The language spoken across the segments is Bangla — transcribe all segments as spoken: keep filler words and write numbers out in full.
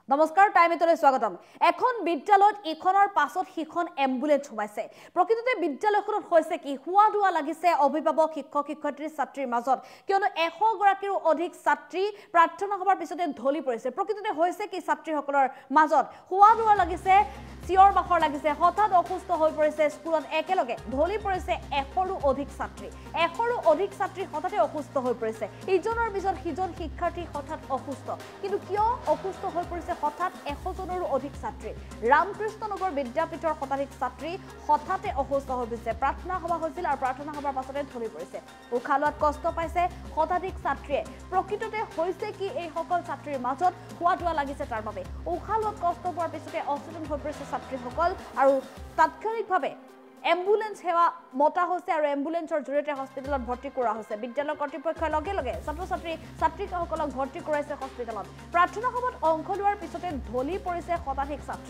নমস্কাৰ টাইমেটলৈ স্বাগতম। এখন বিদ্যালয়ত ইখনৰ পাছত সিখন এম্বুলেন্স সোমাইছে। প্ৰকৃততে বিদ্যালয়খনত হৈছে কি হুৱা দুৱা লাগিছে অভিভাৱক শিক্ষক শিক্ষয়িত্ৰী ছাত্ৰীৰ মাজত, কিয়নো এশ গৰাকীৰো অধিক ছাত্ৰী প্ৰাৰ্থনা সভাৰ পিছতে ঢলি পৰিছে। প্ৰকৃততে হৈছে কি ছাত্ৰীসকলৰ মাজত হুৱা দুৱা লাগিছে, চিঞৰ বাখৰ লাগিছে, হঠাৎ অসুস্থ হৈ পৰিছে স্কুলত একেলগে ঢলি পৰিছে এশৰো অধিক ছাত্ৰী। এশৰো অধিক ছাত্ৰী হঠাতে অসুস্থ হৈ পৰিছে। ইজনৰ পিছত সিজন শিক্ষাৰ্থী হঠাৎ অসুস্থ। কিন্তু কিয় অসুস্থ হৈ পৰিছে হঠাৎ এশজনৰো অধিক ছাত্ৰী? ৰামকৃষ্ণ নগৰ বিদ্যাপীঠৰ শতাধিক ছাত্ৰী হঠাতে অসুস্থ হৈ পৰিছে। প্ৰাৰ্থনা সভা হৈছিল আৰু প্ৰাৰ্থনা সভাৰ পাছতে ঢলি পৰিছে। উশাহ লোৱাত কষ্ট পাইছে শতাধিক ছাত্ৰীয়ে। প্ৰকৃততে হৈছে কি এই সকল ছাত্ৰীৰ মাজত হুৱা দুৱা লাগিছে তাৰ বাবে উশাহ লোৱাত কষ্ট পোৱাৰ পিছতে অচেতন হৈ পৰিছে ছাত্ৰীসকল আৰু তাৎক্ষণিকভাৱে এম্বুলেন্স সেৱা মতা হৈছে আৰু এম্বুলেন্সৰ জৰিয়তে হস্পিটেলত ভৰ্তি কৰা হৈছে। বিদ্যালয় কৰ্তৃপক্ষই লগে লগে ছাত্ৰ ছাত্ৰী ছাত্ৰীসকলক ভৰ্তি কৰাইছে হস্পিটেলত। প্ৰাৰ্থনা সভাত অংশ লোৱাৰ পিছতে ঢলি পৰিছে শতাধিক ছাত্ৰী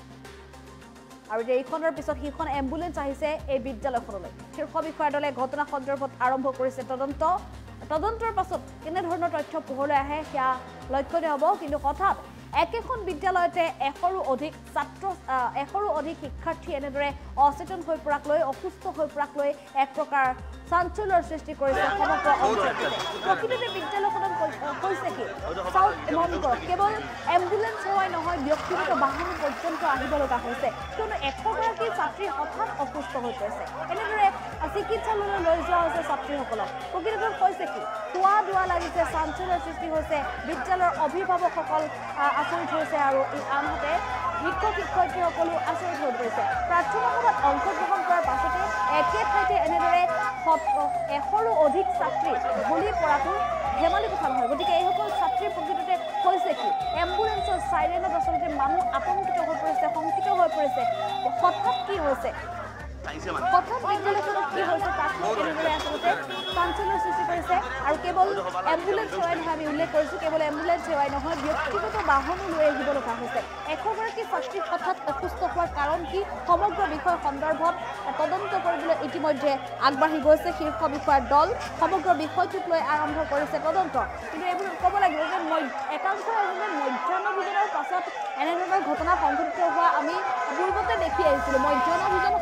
আৰু এইখনৰ পিছত সিখন এম্বুলেন্স আহিছে এই বিদ্যালয়খনলৈ। শীৰ্ষ বিষয়াৰ দলে ঘটনা সন্দৰ্ভত আৰম্ভ কৰিছে তদন্ত। তদন্তৰ পাছত কেনেধৰণৰ তথ্য পোহৰলৈ আহে সেয়া লক্ষণীয় হ'ব। কিন্তু হঠাৎ একেখন বিদ্যালয়তে এশৰো অধিক ছাত্ৰ এশৰো অধিক শিক্ষাৰ্থী এনেদৰে অচেতন হৈ পৰাক লৈ অসুস্থ হৈ পৰাক লৈ এক প্ৰকাৰ চাঞ্চল্যৰ সৃষ্টি কৰিছে সমগ্ৰ অঞ্চলটোতে। প্ৰকৃততে বিদ্যালয়খনত হৈছে কি চাউথ মন কৰক, কেৱল এম্বুলেন্স সেৱাই নহয় ব্যক্তিগত বাহন পৰ্যন্ত আহিব লগা হৈছে, কিয়নো এশগৰাকী ছাত্ৰী হঠাৎ অসুস্থ হৈ পৰিছে। এনেদৰে চিকিৎসালয়লৈ লৈ যোৱা হৈছে ছাত্ৰীসকলক। প্ৰকৃততে হৈছে কি হুৱা দুৱা লাগিছে, চাঞ্চল্যৰ সৃষ্টি হৈছে, বিদ্যালয়ৰ অভিভাৱকসকল আচৰিত হৈছে আৰু আনহাতে শিক্ষক শিক্ষয়িত্ৰীসকলো আচৰিত হৈ পৰিছে। প্ৰাৰ্থনা সভাত অংশগ্ৰহণ কৰাৰ পাছতে একে ঠাইতে এনেদৰে এশৰো অধিক ছাত্ৰী ঢলি পৰাটো ধেমালি কথা নহয়। গতিকে এইসকল ছাত্ৰীৰ প্ৰকৃততে হৈছে কি এম্বুলেন্সৰ চাইৰেনত আচলতে মানুহ আতংকিত হৈ পৰিছে, শংকিত হৈ পৰিছে। হঠাৎ কি হৈছে হঠাৎ বিদ্যালয়খনত কি হৈছে তাক এনেদৰে আচলতে চাঞ্চল্যৰ সৃষ্টি কৰিছে। আৰু কেৱল এম্বুলেন্স সেৱাই নহয়, আমি উল্লেখ কৰিছোঁ কেৱল এম্বুলেন্স সেৱাই নহয় ব্যক্তিগত বাহনো লৈ আহিব লগা হৈছে। এশগৰাকী ছাত্ৰী হঠাৎ অসুস্থ হোৱাৰ কাৰণ কি সমগ্ৰ বিষয় সন্দৰ্ভত তদন্ত কৰিবলৈ ইতিমধ্যে আগবাঢ়ি গৈছে শীৰ্ষ বিষয়াৰ দল। সমগ্ৰ বিষয়টোক লৈ আৰম্ভ কৰিছে তদন্ত। কিন্তু এইবোৰ ক'ব লাগিব যে একাংশ এজনে মধ্যাহ্ন ভোজনৰ পাছত এনেধৰণৰ ঘটনা সংঘটিত হোৱা আমি পূৰ্বতে দেখি আহিছিলোঁ। মধ্যাহ্ন ভোজন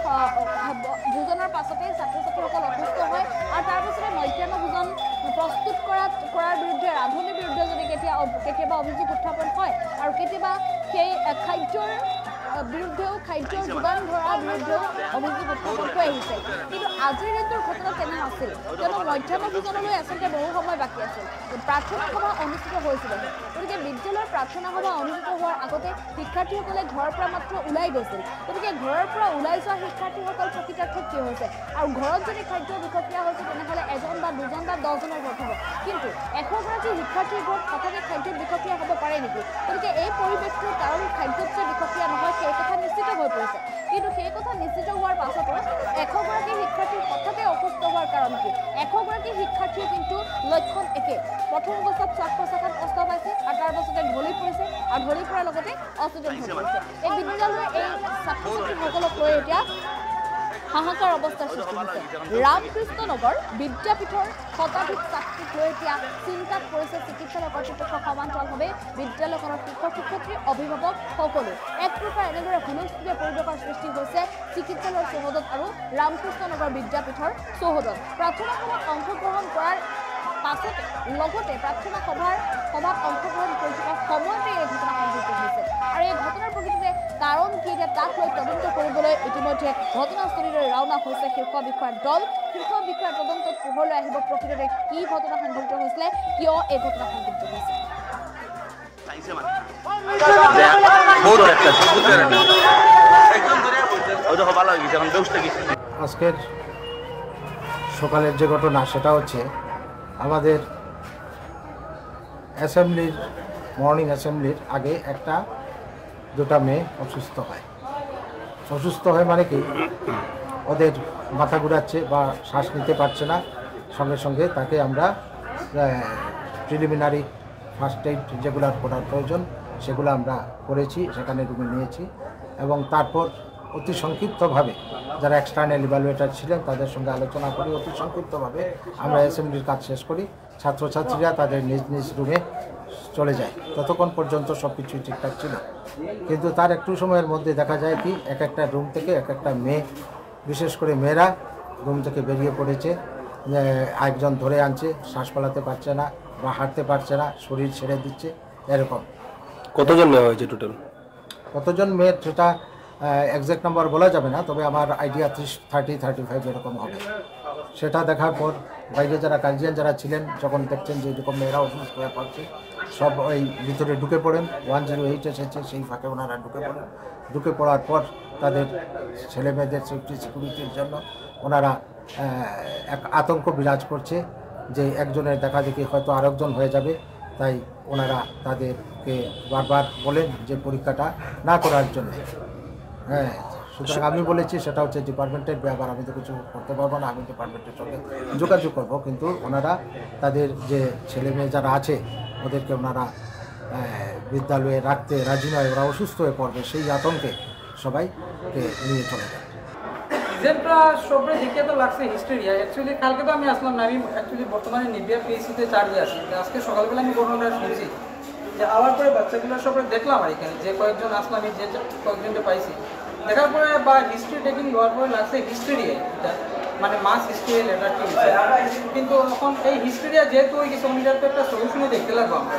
ভোজনৰ পাছতে ছাত্ৰ ছাত্ৰীসকল অসুস্থ হয় আৰু তাৰ পাছতে মধ্যাহ্ন ভোজন প্ৰস্তুত কৰাত কৰাৰ বিৰুদ্ধে ৰান্ধনিৰ বিৰুদ্ধে যদি কেতিয়া কেতিয়াবা অভিযোগ উত্থাপন হয় আৰু কেতিয়াবা সেই খাদ্যৰ বিৰুদ্ধেও খাদ্যৰ যোগান ধৰাৰ বিৰুদ্ধেও অভিযোগ উত্থাপন হৈ আহিছে। কিন্তু আজিৰ দিনটোৰ ঘটনা তেনে নাছিল, কিয়নো মধ্যাহ্ন ভোজনলৈ আচলতে বহু সময় বাকী আছিল। প্ৰাৰ্থনা সভা অনুষ্ঠিত হৈছিল। গতিকে বিদ্যালয়ৰ প্ৰাৰ্থনা সভা অনুষ্ঠিত হোৱাৰ আগতে শিক্ষাৰ্থীসকলে ঘৰৰ পৰা মাত্ৰ ওলাই গৈছিল। গতিকে ঘৰৰ পৰা ওলাই যোৱা শিক্ষাৰ্থীসকল প্ৰকৃতাৰ্থত কি হৈছে আৰু ঘৰত যদি খাদ্যৰ বিষক্ৰিয়া হৈছে তেনেহ'লে এজন বা দুজন বা দহজনৰ ঘৰত হ'ব। কিন্তু এশগৰাকী শিক্ষাৰ্থীৰ ঘৰত হঠাতে খাদ্যৰ বিষক্ৰিয়া হ'ব পাৰে নেকি? গতিকে এই পৰিৱেশটোৰ কাৰণ খাদ্যত যে বিষক্ৰিয়া নহয় সেই কথা নিশ্চিত হৈ পৰিছে। কিন্তু সেই কথা নিশ্চিত হোৱাৰ পাছতো এশগৰাকী শিক্ষাৰ্থী হঠাতে অসুস্থ হোৱাৰ কাৰণ কি? এশগৰাকী শিক্ষাৰ্থীয়ে কিন্তু লক্ষণ একে। প্ৰথম অৱস্থাত শ্বাস প্ৰশ্বাসত কষ্ট পাইছে আৰু তাৰ পাছতে ঢলি পৰিছে আৰু ঢলি পৰাৰ লগতে অচেতন হৈ পৰিছে। এই বিদ্যালয়ে এই ছাত্ৰ ছাত্ৰীসকলক লৈ এতিয়া হাহাকাৰ অৱস্থাৰ সৃষ্টি হৈছে। ৰামকৃষ্ণ নগৰ বিদ্যাপীঠৰ শতাধিক ছাত্ৰীক লৈ এতিয়া চিন্তাত পৰিছে চিকিৎসালয় কৰ্তৃপক্ষ, সমান্তৰালভাৱে বিদ্যালয়খনৰ শিক্ষক শিক্ষয়িত্ৰী অভিভাৱক সকলো। এক প্ৰকাৰ এনেদৰে হুলস্থুলীয়া পৰিৱেশৰ সৃষ্টি হৈছে চিকিৎসালয়ৰ চৌহদত আৰু ৰামকৃষ্ণ নগৰ বিদ্যাপীঠৰ চৌহদত। প্ৰাৰ্থনা সভাত অংশগ্ৰহণ কৰাৰ পাছতে লগতে প্ৰাৰ্থনা সভাৰ সভাত অংশগ্ৰহণ কৰি থকা সময়তে এই ঘটনা সংঘটিত হৈছে। আৰু এই ঘটনাৰ প্ৰকৃততে কাৰণ কি এতিয়া তাক লৈ তদন্ত কৰিবলৈ ইতিমধ্যে ঘটনাস্থলীলৈ ৰাওনা হৈছে শীৰ্ষ বিষয়াৰ দল। শীৰ্ষ বিষয়াৰ তদন্তত পোহৰলৈ আহিব প্ৰকৃততে কি ঘটনা সংঘটিত হৈছিলে, কিয় এই ঘটনা সংঘটিত হৈছে। আজকের সকালের যে ঘটনা সেটা হচ্ছে আমাদের অ্যাসেম্বলির মর্নিং অ্যাসেম্বলির আগে একটা দুটা মেয়ে অসুস্থ হয়। অসুস্থ হয় মানে কি ওদের মাথা ঘুরাচ্ছে বা শ্বাস নিতে পারছে না, সঙ্গে সঙ্গে তাকে আমরা প্রিলিমিনারি ফার্স্ট এইড যেগুলো করার প্রয়োজন সেগুলো আমরা করেছি, সেখানে রুমে নিয়েছি এবং তারপর অতি সংক্ষিপ্তভাবে যারা এক্সটার্নাল ইভ্যালুয়েটর ছিলেন তাদের সঙ্গে আলোচনা করি অতি সংক্ষিপ্তভাবে আমরা অ্যাসেম্বলির কাজ শেষ করি। ছাত্রছাত্রীরা তাদের নিজ নিজ রুমে চলে যায় ততক্ষণ পর্যন্ত সব কিছুই ঠিকঠাক ছিল। কিন্তু তার একটু সময়ের মধ্যে দেখা যায় কি এক একটা রুম থেকে এক একটা মেয়ে, বিশেষ করে মেয়েরা রুম থেকে বেরিয়ে পড়েছে, একজন ধরে আনছে, শ্বাস ফেলাতে পারছে না বা হাঁটতে পারছে না, শরীর ছেড়ে দিচ্ছে, এরকম। কতজন মেয়ে হয়েছে টোটাল? কতজন মেয়ের সেটা এক্সাক্ট নাম্বার বলা যাবে না, তবে আমার আইডিয়া ত্রিশ থার্টি থার্টি ফাইভ এরকম হবে। সেটা দেখার পর বাইরে যারা গার্জিয়ান যারা ছিলেন যখন দেখছেন যে এরকম মেয়েরা অসুস্থ হয়ে পড়ছে, সব ওই ভিতরে ঢুকে পড়েন। ওয়ান জিরো এইট এসেছে, সেই ফাঁকে ওনারা ঢুকে পড়েন। ঢুকে পড়ার পর তাদের ছেলে মেয়েদের সেফটি সিকিউরিটির জন্য ওনারা এক আতঙ্ক বিরাজ করছে যে একজনের দেখা দেখি হয়তো আরেকজন হয়ে যাবে, তাই ওনারা তাদেরকে বারবার বলেন যে পরীক্ষাটা না করার জন্য। হ্যাঁ, সুতরাং আমি বলেছি সেটা হচ্ছে ডিপার্টমেন্টের ব্যাপার, আমি তো কিছু করতে পারবো না, আমি ডিপার্টমেন্টের সঙ্গে যোগাযোগ করবো। কিন্তু ওনারা তাদের যে ছেলে মেয়ে যারা আছে ওদেরকে ওনারা বিদ্যালয়ে রাখতে রাজি নয়, ওরা অসুস্থ হয়ে পড়বে সেই আতঙ্কে সবাইকে নিয়ে চলে যায়। এক্সামটা সবরে দেখে তো লাগছে হিস্টেরিয়া। অ্যাকচুয়ালি কালকে তো আমি আসলাম না, আমি অ্যাকচুয়ালি বর্তমানে নিবিয়া পিএসসিতে চার্জে আছি। আজকে সকালবেলা আমি ঘটনাটা শুনছি যে আবার পরে বাচ্চাগুলো সবরে দেখলাম আর এখানে যে কয়েকজন আসলাম, আমি যে কয়েকজনকে পাইছি দেখার পরে বা হিস্ট্রি টেকিং হওয়ার পরে লাগছে হিস্টেরিয়া, মানে মাস হিস্টেরিয়া লেটার কি হয়েছে। কিন্তু এখন এই হিস্টেরিয়া যেহেতু হয়ে গেছে ওইটার তো একটা সলিউশনই দেখতে লাগবো আমরা।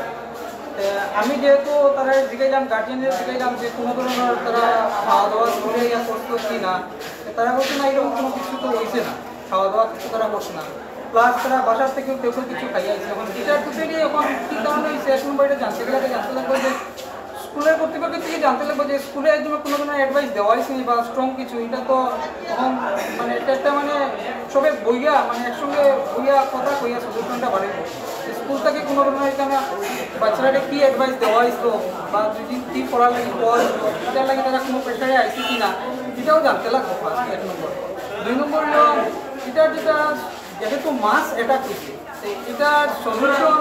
আমি যেহেতু তারা জিজ্ঞাসলাম, গার্জিয়ানদের জিজ্ঞাসলাম যে কোনো ধরনের তারা খাওয়া দাওয়া করে ইয়া করতো কি না, তারা বলছে না এরকম কোনো কিছু তো হয়েছে না, খাওয়া দাওয়া কিছু তারা করছে না। প্লাস তারা বাসার থেকেও কেউ কেউ কিছু খাইয়াছে। এখন টিচার টু থেকে এখন কী কারণে হয়েছে এখন বাড়িতে জানতে গেলে জানতে লাগবে যে স্কুলের কর্তৃপক্ষের থেকে জানতে লাগবে যে স্কুলে একদম কোনো ধরনের অ্যাডভাইস দেওয়া হয়েছে বা স্ট্রং কিছু। এটা তো এখন মানে এটা একটা মানে সবে বইয়া মানে একসঙ্গে বইয়া কথা কইয়া সলিউশনটা বাড়িব। স্কুল থেকে কোনো ধরনের এখানে বাচ্চারা কী অ্যাডভাইস দেওয়া হয়েছিল বা যদি কী পড়ার লাগে পড়া এটার লাগে তারা কোনো প্রেশারে আইসি কি না, এটাও জানতে লাগবে ফার্স্ট, এক নম্বর। দুই নম্বর হলো এটার যেটা যেহেতু মাস অ্যাটাক হয়েছে এটার সলিউশন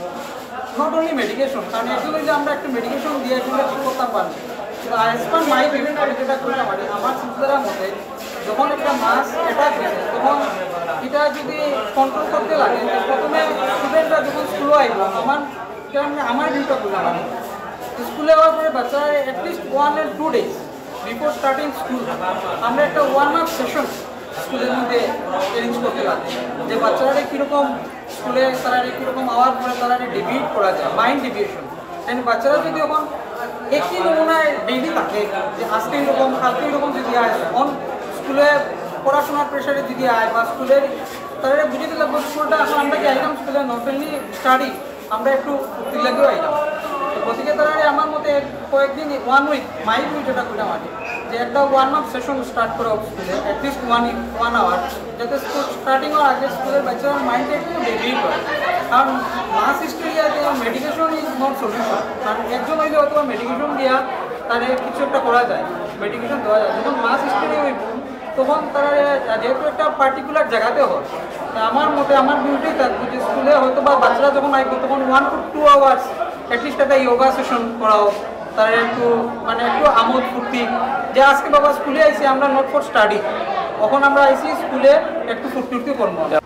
নট অনলি মেডিকেশন, কারণ এগুলো যে আমরা একটা মেডিকেশন দিয়ে এগুলো ঠিক করতে পারি। কিন্তু আইসপান মাই বিভিন্ন যেটা করতে পারি আমার চিন্তার মতে যখন একটা মাস অ্যাটাক হয়েছে তখন এটা যদি কন্ট্রোল করতে লাগে প্রথমে স্টুডেন্টরা যখন স্কুলে আইব আমার আমার ভিউটা করলাম আমি স্কুলে হওয়ার পরে বাচ্চারা at least one and two days before starting school আমরা একটা ওয়ান আপ সেশন স্কুলের মধ্যে অ্যারেঞ্জ করতে লাগে যে বাচ্চারা কীরকম স্কুলে তারা কীরকম আওয়ার পরে তারা ডিভিয়েট করা যায়, মাইন্ড ডিভিয়েশন। অ্যান্ড বাচ্চারা যদি এখন একই নমুনায় ডেইলি থাকে যে আজকে এরকম কালকে এরকম যদি আয় তখন স্কুলে পড়াশোনার প্রেশারে যদি আয় বা স্কুলের তারা বুঝে দিলে স্কুলটা এখন আমরা কি আইলাম স্কুলে নট অনলি স্টাডি আমরা একটু ফুর্তি লাগেও আইলাম। গতিকে তারা আমার মতে কয়েকদিন ওয়ান উইক মাইন্ড উইক যেটা করলাম আগে যে একটা ওয়ান আপ সেশন স্টার্ট করা হোক স্কুলে অ্যাটলিস্ট ওয়ান ওয়ান আওয়ার, যাতে স্কুল স্টার্টিং হওয়ার আগে স্কুলের বাচ্চারা মাইন্ডে একটু ডেভেলপ হয়। কারণ মাস হিস্টেরিয়া যে মেডিকেশন ইজ নট সলিউশন, কারণ একজন হইলে হয়তো মেডিকেশন দেওয়া তাহলে কিছু একটা করা যায়, মেডিকেশন দেওয়া যায়। যখন মাস হিস্টেরি হইব তখন তারা যেহেতু একটা পার্টিকুলার জায়গাতে হয়, আমার মতে আমার ভিউটাই থাকবে যে স্কুলে হয়তো বা বাচ্চারা যখন আসবে তখন one two two hours at least একটা ইয়োগা সেশন করা হোক, তারা একটু মানে একটু আমোদ ফুর্তি যে আজকে বাবা স্কুলে আইসি আমরা নট ফর স্টাডি, তখন আমরা আইসি স্কুলে একটু ফুর্তি করবো।